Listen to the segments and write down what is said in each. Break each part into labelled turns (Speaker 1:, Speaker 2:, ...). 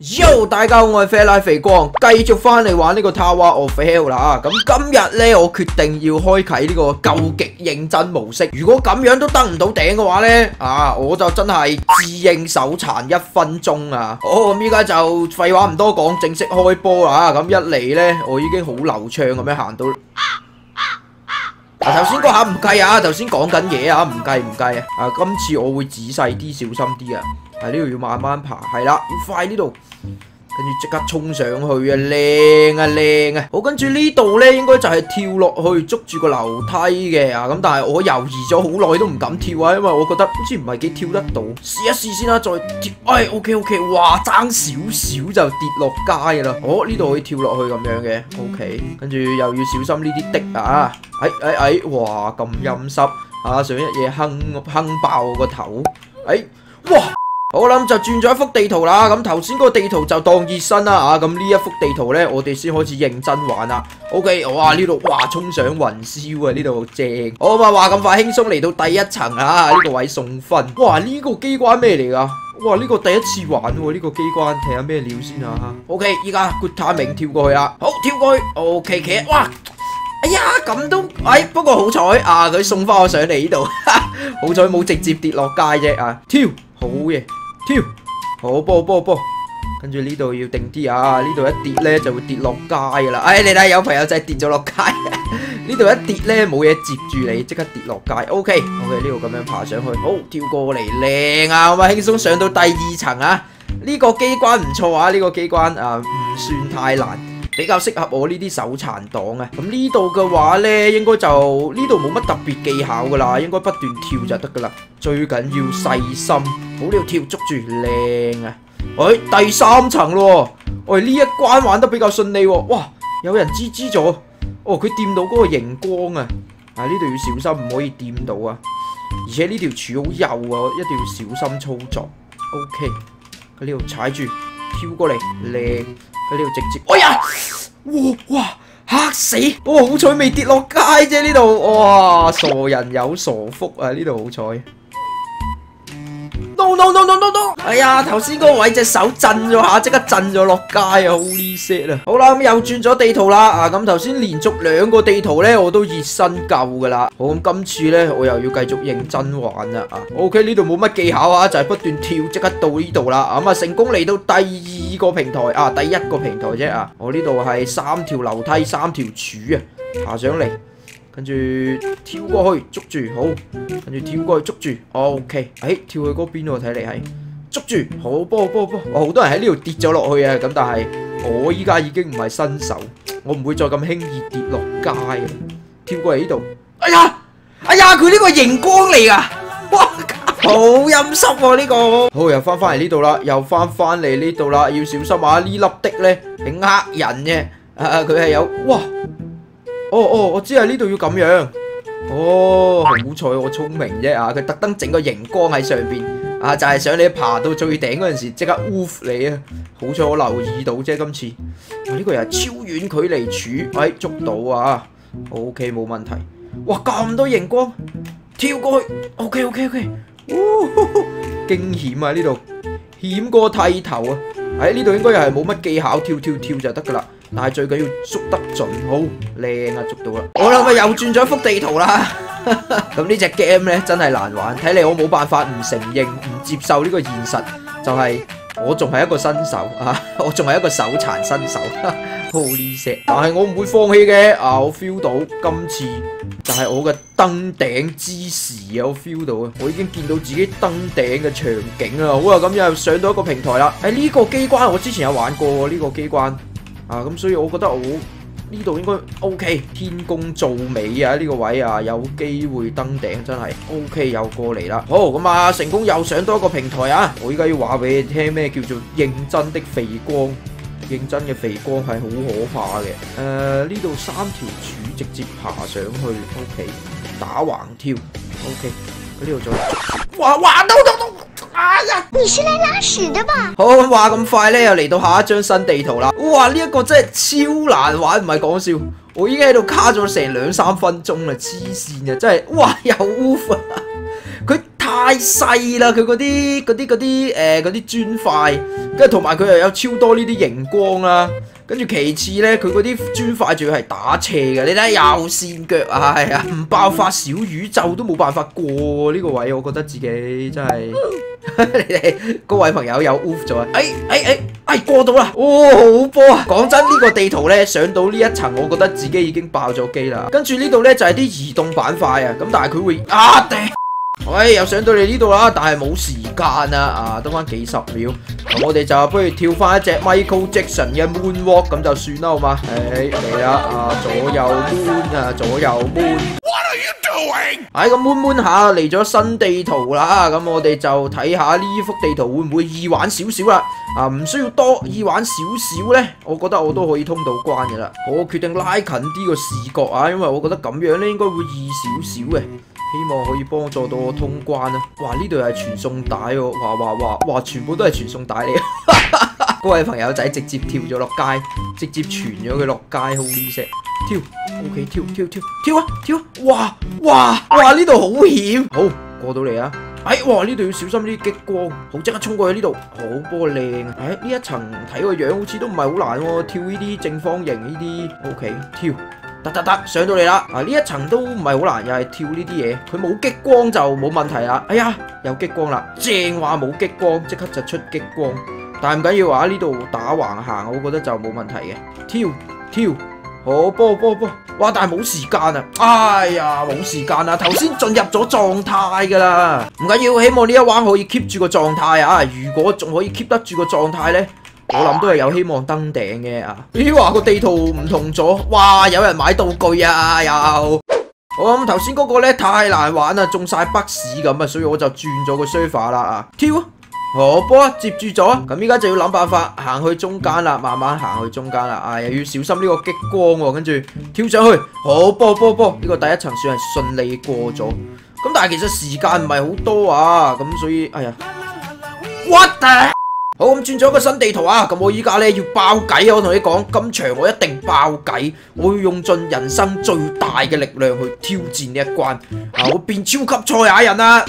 Speaker 1: Yo， 大家好，我係啡拉肥光，繼續翻嚟玩呢個 Tower of Hell 啦。咁今日呢，我決定要開啟呢個究極認真模式。如果咁樣都登唔到頂嘅話呢，我就真係自認手殘1分鐘啊！好，咁依家就廢話唔多講，正式開波啦。咁一嚟呢，我已經好流暢咁樣行到。頭先嗰下唔計啊，頭先講緊嘢啊，唔計啊。今次我會仔細啲，小心啲啊。呢度要慢慢爬，係啦，要快呢度，跟住即刻衝上去啊，靚啊！好，跟住呢度呢，應該就係跳落去捉住個樓梯嘅啊。咁但係我猶豫咗好耐都唔敢跳啊，因為我覺得好似唔係幾跳得到，試一試先啦，再跳。OK， 哇，爭少少就跌落街啦。呢度可以跳落去咁樣嘅 ，OK， 跟住又要小心呢啲的啊。哇，咁陰濕啊！上一嘢哼爆我個頭，哇！好啦，咁就轉咗一幅地圖啦。咁頭先嗰個地圖就當熱身啦。咁呢一幅地圖呢，我哋先開始認真玩啦。OK， 哇，呢度哇衝上雲霄啊，呢度正。好嘛，話咁快輕鬆嚟到第一層啊，呢個位送分。哇，呢個機關咩嚟噶？哇，呢個第一次玩喎，呢個機關睇下咩料先啊。OK， 依家 good timing 跳過去啦。好，跳過去。OK， 企。哇！哎呀，咁都不過好彩啊，佢送翻我上嚟呢度，好彩冇直接跌落街啫啊！跳，好嘢，跳，好波，跟住呢度要定啲啊！呢度一跌呢就會跌落街噶啦。你睇有朋友仔跌咗落街，呢度一跌呢冇嘢接住你，即刻跌落街。OK， 呢度咁樣爬上去，好，跳過嚟，靚啊！咁啊輕鬆上到第2層啊！呢個機關唔錯啊，呢個機關唔算太難。比較適合我呢啲手殘黨啊！咁呢度嘅話呢，應該就呢度冇乜特別技巧噶啦，應該不斷跳就得噶啦。最緊要細心，好，呢度跳捉住，靚啊！第3層咯，呢一關玩得比較順利喎。哇，有人吱咗，佢掂到嗰個熒光啊！呢度要小心，唔可以掂到啊！而且呢條柱好幼啊，一定要小心操作。OK， 喺呢度踩住，跳過嚟，靚。喺呢度直接，哇，嚇死！好彩未跌落街啫，呢度，哇，傻人有傻福啊，呢度好彩。No！ 哎呀，頭先嗰個位隻手震咗下，即刻震咗落街啊，好 reset 啊！好啦，咁又轉咗地圖啦，咁頭先連續2個地圖呢，我都熱身夠噶啦。好，咁今次呢，我又要繼續認真玩啦。OK， 呢度冇乜技巧啊，就係不斷跳，即刻到呢度啦。咁成功嚟到第2個平台第1個平台啫我呢度係3條樓梯3條柱爬上嚟。跟住跳過去捉住，好，跟住跳過去捉住 ，OK， 跳去嗰邊喎，睇嚟係捉住，好波，好多人喺呢度跌咗落去啊，咁但係我依家已經唔係新手，我唔會再咁輕易跌落街啊，跳過嚟呢度，哎呀，佢呢個熒光嚟噶，哇，好陰濕喎呢個，好，又翻嚟呢度啦，又翻嚟呢度啦，要小心啊，呢粒的咧係呃人嘅，佢係有，哇！我知係呢度要咁樣。好彩我聰明啫佢特登整個熒光喺上邊就係想你爬到最頂嗰陣時即刻 woof 你啊！好彩我留意到啫，今次呢個又係超遠距離柱，捉到啊 ！OK 冇問題。哇，咁多熒光，跳過去 ，OK， 驚險啊呢度，險過剃頭啊！呢度應該又係冇乜技巧，跳就得噶啦。但係最緊要捉得準，好靚啊！捉到啦，好啦，咪又轉咗一幅地圖啦。咁呢隻 game 咧真係難玩，睇嚟我冇辦法唔承認、唔接受呢個現實，就係我仲係一個新手我仲係一個手殘新手。Holy shit！但係我唔會放棄嘅我 feel 到今次就係我嘅登頂之時我 feel 到我已經見到自己登頂嘅場景啦。好啊，咁又上到一個平台啦。呢個機關我之前有玩過呢個機關。咁所以我覺得我呢度應該 OK， 天公造美啊！呢個位有機會登頂，真係 OK， 又過嚟啦。好，咁成功又上多一個平台啊！我依家要話俾你聽咩叫做認真的肥光，認真嘅肥光係好可怕嘅。呢度3條柱直接爬上去 ，OK， 打橫跳 ，OK， 呢度再哇no！哎呀，
Speaker 2: 你是來拉屎的吧？
Speaker 1: 好，話咁快呢，又嚟到下一張新地圖啦！哇，呢一個真係超難玩，唔係講笑，我已經喺度卡咗成2-3分鐘啦，黐線啊！真係，哇，又 woof 啊！佢太太細啦，佢嗰啲磚塊，跟住同埋佢又有超多呢啲熒光啦。跟住其次咧，佢嗰啲磚塊仲要係打斜嘅，你睇又跣腳啊，係啊，唔爆發小宇宙都冇辦法過呢個位，我覺得自己真係你哋嗰位朋友有 oof 咗啊！過到啦，好波啊！講真，呢個地圖咧上到呢一層，我覺得自己已經爆咗機啦。跟住呢度咧就係啲移動板塊啊，咁但係佢會喂，又上到嚟呢度啦，但係冇時間啦，得翻幾十秒，咁我哋就不如跳翻一隻 Michael Jackson 嘅 Moonwalk 咁就算啦，好嘛？嚟啦，左右 moon 啊，左右 moon。What are you doing？ 咁 moon 下嚟咗新地圖啦，咁我哋就睇下呢幅地圖會唔會易玩少少啦？唔需要多，易玩少少呢，我覺得我都可以通到關嘅啦。我決定拉近啲個視覺啊，因為我覺得咁樣呢應該會易少少嘅。希望可以幫助到我通關啊！哇，呢度又係傳送帶喎，哇，全部都係傳送帶嚟。各位朋友仔直接跳咗落街，直接傳咗佢落街，好呢隻跳 ，OK， 跳啊！哇，呢度好險，好過到嚟啊！哇，呢度要小心啲激光，好即刻衝過去呢度，好波靚啊！呢一層睇個樣好似都唔係好難喎，跳呢啲正方形呢啲 ，OK， 跳。得，上到嚟啦！呢一層都唔係好難，又係跳呢啲嘢，佢冇激光就冇問題啦。哎呀，有激光啦，正話冇激光，即刻就出激光。但係唔緊要啊，呢度打橫行，我覺得就冇問題嘅。跳，好波！哇，但係冇時間啊！哎呀，冇時間啊！頭先進入咗狀態噶啦，唔緊要，希望呢一彎可以 keep 住個狀態啊！如果仲可以 keep 得住個狀態呢，我諗都係有希望登頂嘅啊！咦，話個地圖唔同咗，哇！有人買道具啊，又好咁頭先嗰個咧太難玩啦，中晒北市咁啊，所以我就轉咗個 server 啦啊！跳啊，好波啊，接住咗，咁依家就要諗辦法行去中間啦，慢慢行去中間啦，又要小心呢個激光喎，跟住跳上去，好波，呢個第一層算係順利過咗，咁但係其實時間唔係好多啊，咁所以哎呀 ，what the？好，咁轉咗個新地圖啊！咁我依家咧要爆計啊！我同你講，今場我一定爆計，我要用盡人生最大嘅力量去挑戰呢一關。我變超級賽亞人啦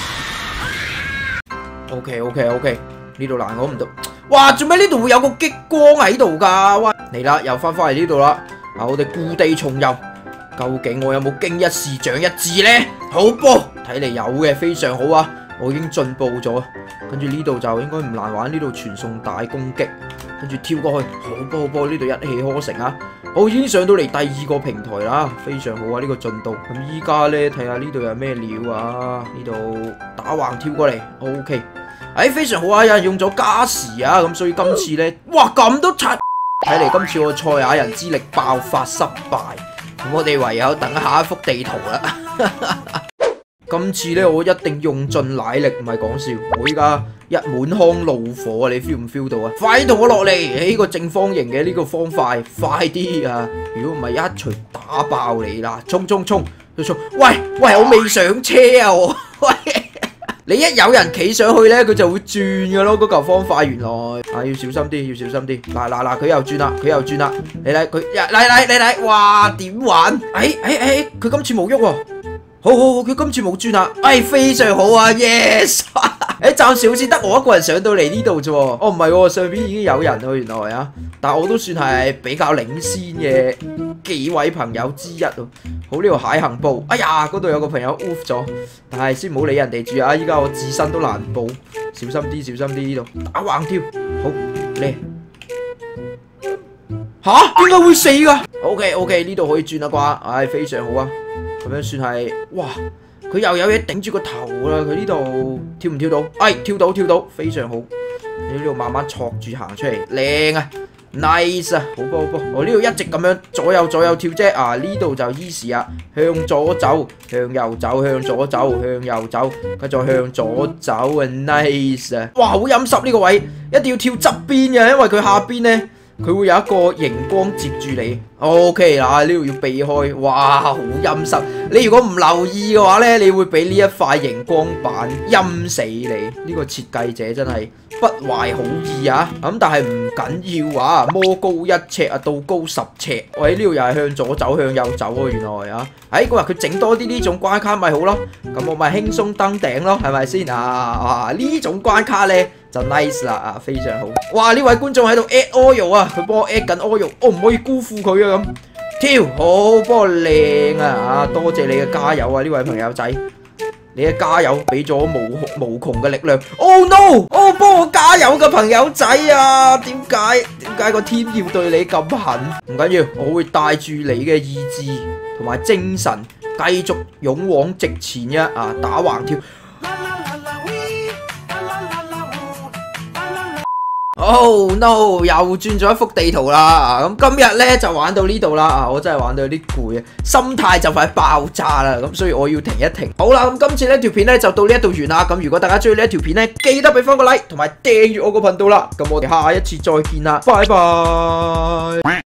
Speaker 1: ！OK， 呢度難我唔到。哇，做咩呢度會有個激光喺度噶？哇，嚟啦，又翻嚟呢度啦！我哋故地重遊，究竟我有冇經一事長一智呢？好波，睇嚟有嘅，非常好啊！我已經進步咗，跟住呢度就應該唔難玩，呢度傳送帶攻擊，跟住跳過去，好波，呢度一氣呵成啊！好，已經上到嚟第二個平台啦，非常好啊！呢個進度，咁依家呢，睇下呢度有咩料啊？呢度打橫跳過嚟 ，OK， 非常好啊！有人用咗加時啊，咁所以今次呢，哇咁都柒，睇嚟今次我賽亞人之力爆發失敗，咁我哋唯有等下一幅地圖啦。今次咧，我一定用盡奶力，唔係講笑。我依家一滿腔怒火啊！你 feel 唔 feel 到啊？快啲同我落嚟，起個正方形嘅呢個方塊，快啲啊！如果唔係一錘打爆你啦！衝！喂，我未上車啊！喂，你一有人企上去咧，佢就會轉噶咯。嗰嚿方塊原來要小心啲，嗱，佢又轉啦，你睇佢，嚟，哇，點玩？佢今次冇喐喎。好，佢今次冇轉啦，非常好啊 ，yes！ 暫時好似得我一個人上到嚟呢度啫，唔係喎，上邊已經有人喎，原來啊，但我都算係比較領先嘅幾位朋友之一喎。好，呢度蟹行步，哎呀，嗰度有個朋友 oof 咗，但係先唔好理人哋住啊，依家我自身都難保，小心啲呢度，打橫跳，好嚟，點解會死噶 ？OK， 呢度可以轉啦啩，非常好啊。咁樣算係，哇！佢又有嘢頂住個頭啦，佢呢度跳唔跳到？跳到，非常好。你呢度慢慢戳住行出嚟，靚啊 ，nice 啊，好波！我呢度一直咁樣左右跳啫，呢度就 easy 啊，向左走，向右走，向左走，向右走，繼續向左走啊 ，nice 啊！哇，好陰濕呢個位，一定要跳側邊嘅，因為佢下邊呢佢會有一個熒光接住你。OK 嗱，呢度要避開，哇，好陰濕。你如果唔留意嘅話呢，你會俾呢一塊熒光板陰死你。呢個設計者真係不懷好意啊！咁但係唔緊要啊，魔高1尺啊，道高10尺。喂，呢度又係向左走向右走喎，原來啊！佢話佢整多啲呢種關卡咪好咯，咁我咪輕鬆登頂咯，係咪先啊？呢種關卡呢就 nice 啦啊，非常好。哇！呢位觀眾喺度 add oil 啊，佢幫我 add 緊 oil， 我唔可以辜負佢啊咁。跳好，幫我靚啊！多謝你嘅加油啊，呢位朋友仔，你嘅加油俾咗無窮嘅力量。Oh no！ 哦，幫我加油嘅朋友仔啊！點解個天要對你咁狠？唔緊要，我會帶住你嘅意志同埋精神，繼續勇往直前嘅啊！打橫跳。Oh no！ 又轉咗一幅地圖啦，咁今日呢就玩到呢度啦，我真係玩到有啲攰啊，心態就快爆炸啦，咁所以我要停一停。好啦，咁今次呢條片呢就到呢一度完啦，咁如果大家中意呢一條片呢，記得俾翻個 like 同埋訂閱我個頻道啦，咁我哋下一次再見啦，拜拜。